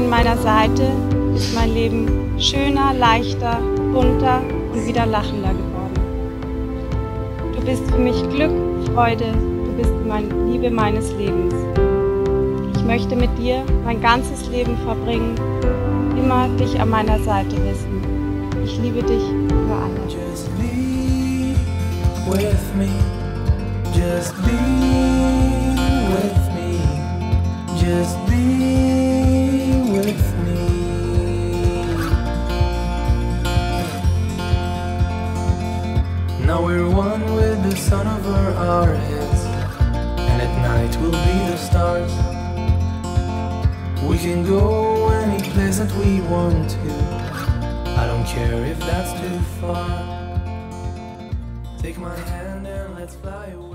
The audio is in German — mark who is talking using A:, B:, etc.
A: an meiner Seite ist mein Leben schöner, leichter, bunter und wieder lachender geworden. Du bist für mich Glück, Freude, du bist die Liebe meines Lebens. Ich möchte mit dir mein ganzes Leben verbringen, immer dich an meiner Seite wissen. Ich liebe dich für alle.
B: Just be with me, just be with me, just be with me. Now we're one with the sun over our heads, and at night we'll be the stars. We can go any place that we want to. I don't care if that's too far. Take my hand and let's fly away.